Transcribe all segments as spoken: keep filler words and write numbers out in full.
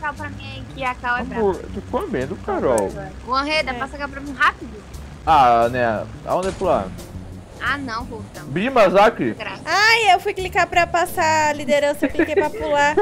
Cal pra mim aí, que a Cal é Amor, brava. tô comendo, Carol. O Anreda, É. passa cá pra mim rápido. Ah, né? Aonde é pular? Ah, não, voltamos. Bima, Zacri. Graça. Ai, eu fui clicar pra passar a liderança, eu cliquei pra pular.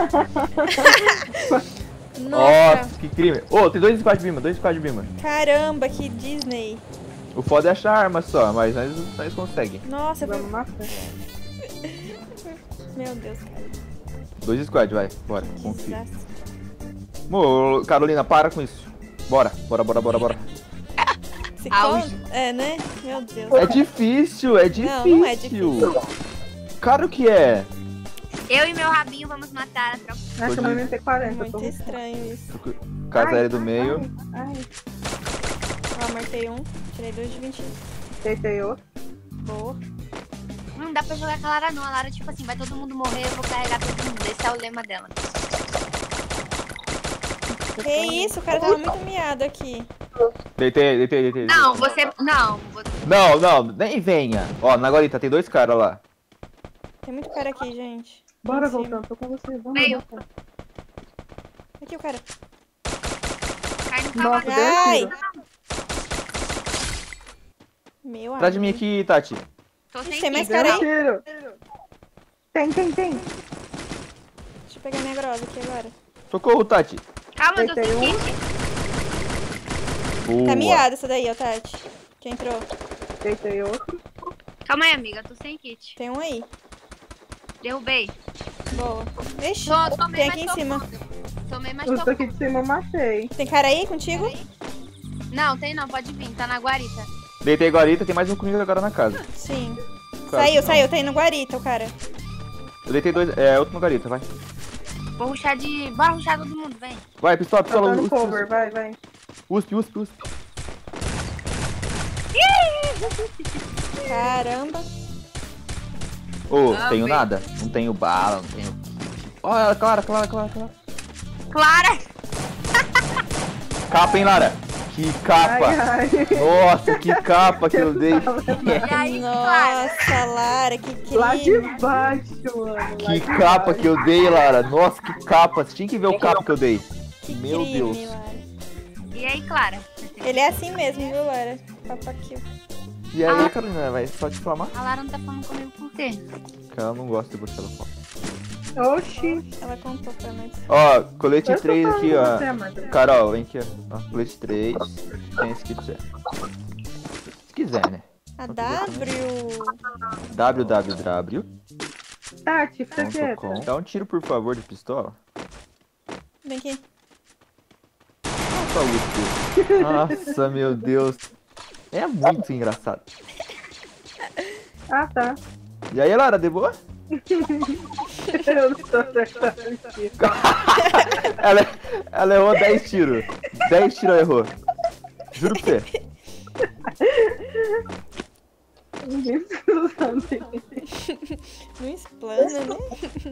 Nossa, Nossa, que crime. Ô, tem dois squad Bima, dois squad Bima. caramba, que Disney. O foda é achar arma só, mas nós, nós conseguem. Nossa, eu fui... Vamos na frente. Meu Deus, cara. Dois squad, vai, bora, Que confia. desastre. Ô, Carolina, para com isso. Bora, bora, bora, bora, bora. Se Auge. con- É, né? Meu Deus. É difícil, é difícil. Não, não é difícil. Claro que é. Eu e meu rabinho vamos matar a tropa. Acho que eu vou ter quarenta. Muito tô... estranho isso. Casa Ai, aérea do ai, meio. Ai, ai. Ó, marquei um, tirei dois de vinte. Deitei outro. Boa. Não dá pra jogar com a Lara não. A Lara, tipo assim, vai todo mundo morrer, eu vou carregar todo mundo. Esse é o lema dela. Que isso, o cara tava muito miado aqui. Deitei, deitei, deitei. Não, você... Não, você... Não, não, nem venha. Ó, na guarita tem dois caras lá. Tem muito cara aqui, gente. Bora Em cima. voltando, tô com vocês. Vamos Veio. voltar. Aqui o cara. cai no Nossa, cavalo. Ai! deu tiro. Meu Atrás de mim amigo. aqui, Tati. Tô sem Ixi, tem mais kit. cara Deu aí? tiro. Tem, tem, tem. Deixa eu pegar minha grosa aqui agora. Socorro, Tati. Calma, eu tô sem Deitei um. kit. Boa. Tá miado essa daí, ó, Tati. Que entrou. Deitei outro. Calma aí, amiga, eu tô sem kit. Tem um aí. Derrubei. Boa. Ixi, Tô, tomei, tem mas aqui em tô cima. foda. Tomei, mas Os tô daqui de cima eu matei. Tem cara aí contigo? Não, tem não, pode vir, tá na guarita. Deitei guarita, tem mais um comigo agora na casa. Sim. Claro que Saiu, não. saiu. Tá indo guarita o cara. Eu deitei dois, é, outro no guarita, vai. Vou ruxar de... Bora ruxar todo mundo, vem. Vai, pistola, Tá pistola, dando usp, cover, vai, vai. usp, usp, usp. Caramba. Ô, Ah, tenho bem. nada. Não tenho bala, não tenho... Ó, ela, Clara, Clara, Clara, Clara. Clara! Capa, hein, Lara? Que capa. Ai, ai. Nossa, que capa que eu dei. E aí, Clara? Nossa, Lara, que Lá de crime. baixo, mano. lá Que de capa baixo. que eu dei, Lara. Nossa, que capa. Você tinha que ver o capa que eu dei. Que Meu crime, Deus. Lara. E aí, Clara? Ele é assim mesmo, viu, Lara? Papa kill. E aí, Ah. Carolina, vai só te inflamar? A Lara não tá falando comigo por quê? Que ela não gosta de você, ela fala. Oxi. Ela contou pra nós. Ó, colete Eu tô três aqui, falando ó. você, Amanda. Carol, vem aqui, ó. Ó, colete três. Tem esse que quiser. Se quiser, né? A Não W. www. Tati, fica ponto quieta. com. Dá um tiro, por favor, de pistola. Vem aqui. Só U S P. Nossa, meu Deus. É muito engraçado. Ah, tá. E aí, Lara, de boa? Eu não tô acertando aqui. Ela, ela errou dez tiros. dez tiros ela errou. Juro pra você. Ninguém precisa usar nele. Não explana, né?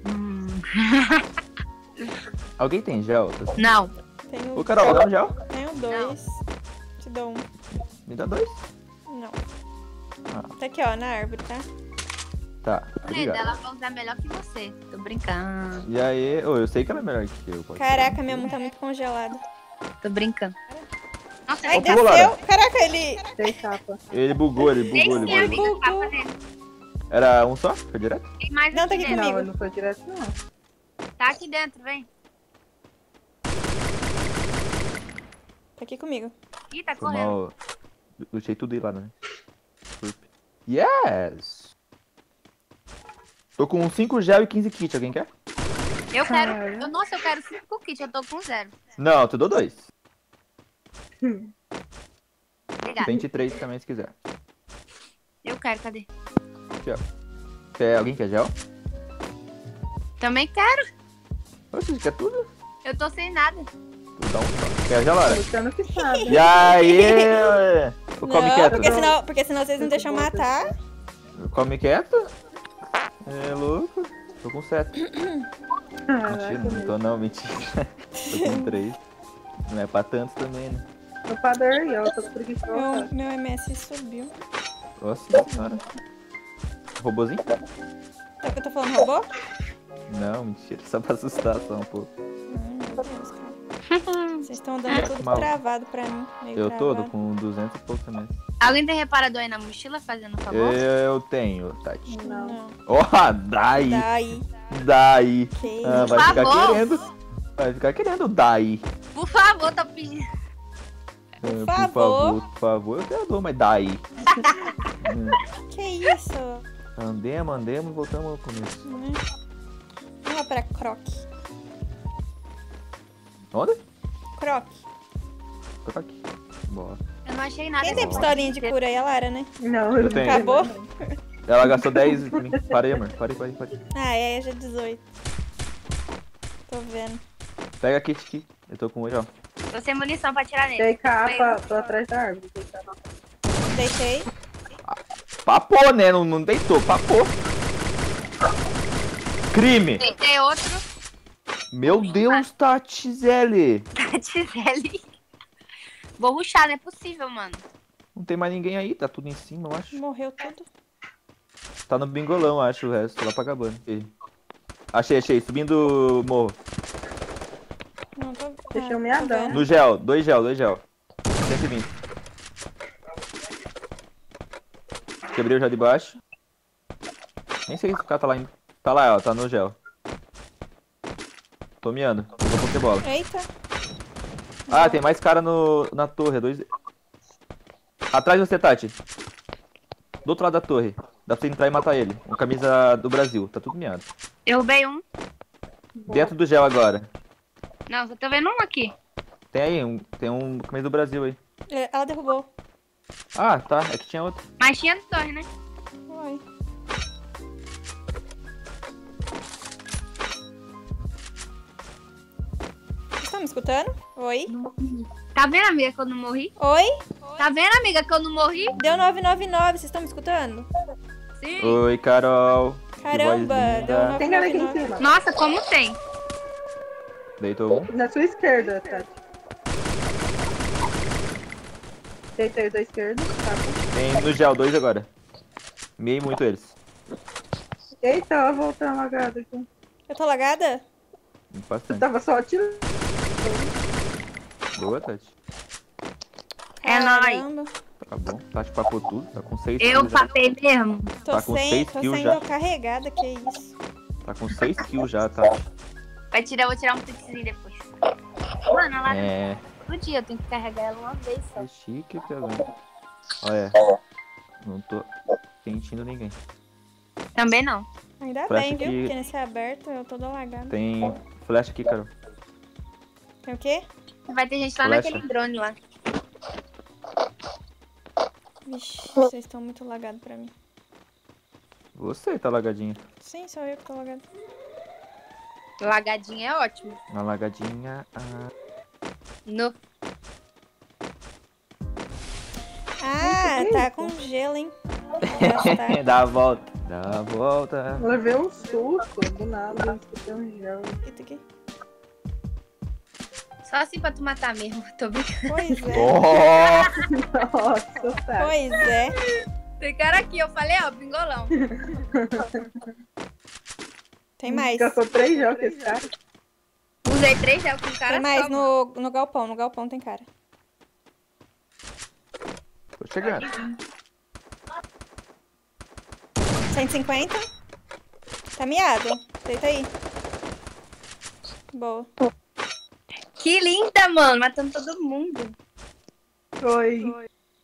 Alguém tem gel? Não. Tenho, Ô, Carol, dá um gel? tenho dois. Te dou um. Me dá dois. Não. Ah. Tá aqui, ó, na árvore, tá? Tá, Reda, obrigado. ela vai usar melhor que você. Tô brincando. E aí, ô, eu sei que ela é melhor que eu. Pode ser. Caraca, minha mão tá muito congelada. Tô brincando. Nossa, Ai, Ó, pulou, desceu. Lara. Caraca, ele... Tem capa. Ele bugou, ele tem bugou, sim, ele bugou. amiga. Capa dele. Era um só? Foi direto? Tem mais Não, tá aqui aqui dentro. Não, comigo. eu não foi direto, não. Tá aqui dentro, vem. Tá aqui comigo. Ih, tá Foi correndo. mal. Lutei tudo aí lá, né? Yes! Tô com cinco gel e quinze kit, alguém quer? Eu quero... Caralho. Eu, nossa, eu quero cinco kits, eu tô com zero. Não, eu te dou dois. Obrigada. vinte e três também, se quiser. Eu quero, cadê? Aqui, ó. Quer, alguém quer gel? Também quero. Você quer tudo? Eu tô sem nada. Vou dar um só. Quer gel, Lara? Luciano que sabe. E aí? Come Não, quieto. porque senão, porque senão vocês não deixam matar. Come quieto? É louco? Tô com sete. Caraca, Mentira, não tô não, mentira. Tô com três. Não é pra tantos também, né? meu padre aí, ó. Eu tô preguiçosa. Meu, meu M S subiu. Nossa senhora. Robozinho? Sabe que eu tô falando robô? Não, mentira. Só pra assustar só um pouco. Hum. Meu Deus, cara. Vocês estão dando tudo Mal. travado pra mim. Meio Eu tô, tô travado. com duzentos e pouco também. Alguém tem reparador aí na mochila, fazendo um favor? Eu tenho, Tati. Não. Não. Ó, daí, Daí. daí. Que Ah, vai Por ficar favor. querendo. Vai ficar querendo daí. Por favor, tô pedindo. Ah, Por favor. favor, por favor, eu até dou, mas daí. Que isso? Andemos, andemos, voltamos ao começo. Hum. Vamos lá pra croque. Onde? Croque. Tô aqui. Bora. Eu não achei nada. Quem tem pistolinha de cura aí? A Lara, né? Não, Eu eu tenho. Acabou? Ela gastou dez em mim. Parei, amor. Parei, parei, parei. Ah, é, já dezoito. Tô vendo. Pega a kit aqui. Eu tô com hoje, ó. Tô sem munição pra tirar nele. Tem capa, tô atrás da árvore. Tem capa. Deitei. Papou, né? Não, não deitou, papou. Crime! Tem outro. Meu Deus, Tati Zeli. Tatizelli. Vou rushar, não é possível, mano. Não tem mais ninguém aí, tá tudo em cima, eu acho. Morreu tudo. Tá no bingolão, acho, o resto, lá pra Gabana. Aí. Achei, achei, subindo o morro. Não tô. Deixa eu me tô andar. vendo. No gel, dois gel, dois gel. cento e vinte. Quebrei o gel de baixo. Nem sei se o cara tá lá ainda. Tá lá, ó, tá no gel. Tô miando, vou pokebola. Eita. Ah, tem mais cara no, na torre, é dois... Atrás de você, Tati. Do outro lado da torre. Dá pra você entrar e matar ele. Com camisa do Brasil, tá tudo miado. Derrubei um. Dentro do gel agora. Não, só tô vendo um aqui. Tem aí, um, tem um camisa do Brasil aí. É, ela derrubou. Ah, tá, é que tinha outro. Mas tinha no torre, né? Oi. Vocês estão me escutando? Oi? Tá vendo, amiga, que eu não morri? Oi? Tá vendo, amiga, que eu não morri? Deu nove nove nove, vocês estão me escutando? Sim. Oi, Carol. Que Caramba, voz linda. deu Tem cara aqui em nove nove nove. cima. Nossa, como tem? Deitou um. Na sua esquerda, Tati. Deitei os da esquerda. Tá. Tem no gel, dois agora. Miei muito eles. Eita, ela voltou lagada aqui. Eu tô lagada? Tu Bastante. tava só atirando. Boa, Tati. É nóis. Caramba. Tá bom. Tati papou tudo. Tá com seis Eu kills já. papei mesmo. Tô, Tá com sem, seis tô kills sendo já. carregada, que isso. Tá com seis kills já, Tati. Vai tirar, eu vou tirar um printzinho depois. Mano, ela É. todo dia eu tenho que carregar ela uma vez só. É chique, pegando. Olha. Não tô sentindo ninguém. Também não. Ainda Flash bem, viu? aqui. Porque nesse aberto eu tô toda lagada. Tem flash aqui, Carol. Tem o quê? Vai ter gente lá Flecha. naquele drone lá. Vixe, vocês estão muito lagados pra mim. Você tá lagadinha. Sim, sou eu que tô lagada. Lagadinha é ótimo. Uma lagadinha. Ah. No. Ah, que tá isso? com gelo, hein? Já tá. Dá a volta. Dá a volta. Eu levei um susto do nada. Eu escutei um gel. Eita, aqui. Só assim pra tu matar mesmo. Tô brincando. Pois é. Oh! Nossa, tá. Pois é. Tem cara aqui, eu falei, ó, pingolão. Tem mais. Gastou três gel com esse cara. Usei três gel com o cara Tem mais só, mano. no, no galpão. No galpão tem cara. Tô chegando. cento e cinquenta. Tá miado. Deita aí. Boa. Que linda, mano. Matando todo mundo. Foi.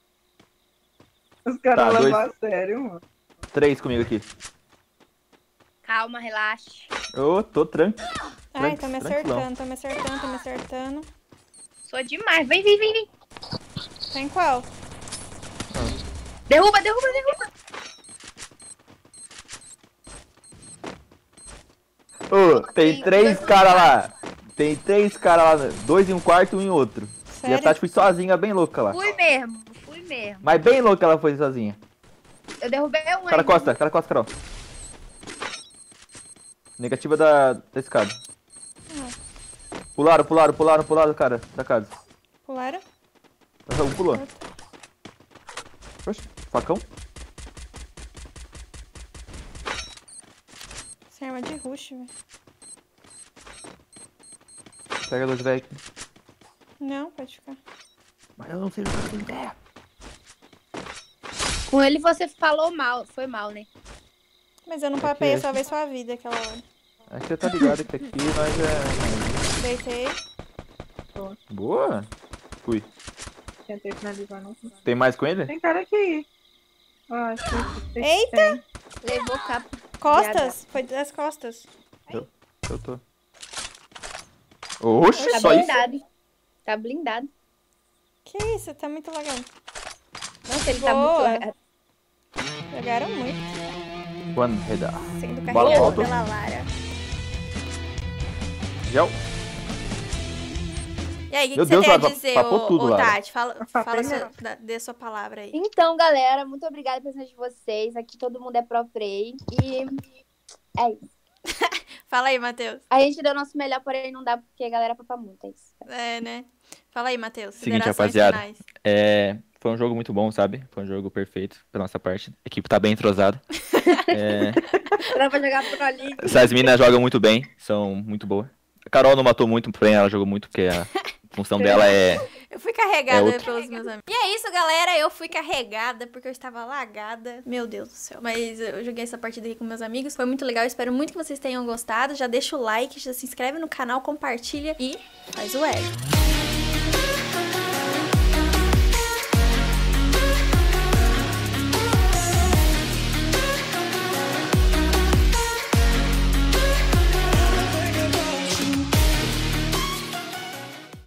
Os caras Tá, levam dois- a sério, mano. Três comigo aqui. Calma, relaxe. Eu tô tranquilo. Ai, Tranqui- tá me tranquilão. acertando, tá me acertando, tá me acertando. Sou demais. Vem, vem, vem, vem. Tá em qual? Derruba, derruba, derruba. Ô, tem três caras lá. Tem três caras lá. Dois em um quarto e um em outro. E a Sério? Tati foi sozinha, bem louca lá. Fui mesmo. Fui mesmo. Mas bem louca ela foi sozinha. Eu derrubei um Cara ainda. costa, cara costa, Carol. Negativa da, da escada. Pularam, pularam, pularam, pularam, cara, da casa. Pularam? Um pulou. Oxe, facão? Sem arma de rush, velho. Pega dois velhos. Não, pode ficar. Mas eu não sei jogar sem ideia. Com ele você falou mal, foi mal, né? Mas eu não Aqui, papei, eu esse- salvei sua vida aquela hora. Acho que você tá ligado que aqui nós é... Deitei. Boa. Fui. Tentei finalizar, não. Tem mais com ele? Tem cara aqui. Ó, acho que Eita! tem. Levou capa. Costas? Foi das costas. Eu tô. Oxe, Tá só isso? blindado. Tá blindado. Que isso? Tá muito lagado. Nossa, ele tá Boa. muito largado. Jogaram muito. One header. Sendo Bola carregado alto. pela Lara. Gel. E aí, o que, Meu que você Deus, tem a Lara, dizer, papou ô, tudo, ô, Lara. Tati? Fala, Papei fala não. sua, da- dê sua palavra aí. Então, galera, muito obrigada pela presença de vocês. Aqui todo mundo é pro play. E é isso. Fala aí, Matheus. A gente deu o nosso melhor, porém não dá porque a galera papa muito. É isso. É, né? Fala aí, Matheus. Seguinte, Considerações rapaziada. finais. É, foi um jogo muito bom, sabe? Foi um jogo perfeito pela nossa parte. A equipe tá bem entrosada. É, Dá pra jogar pro League. essas minas jogam muito bem, são muito boas. A Carol não matou muito, porém ela jogou muito, porque a função dela é... Eu fui carregada É outra. pelos meus amigos. E é isso, galera. Eu fui carregada porque eu estava lagada. Meu Deus do céu. Mas eu joguei essa partida aqui com meus amigos. Foi muito legal. Espero muito que vocês tenham gostado. Já deixa o like, já se inscreve no canal, compartilha e faz o ego.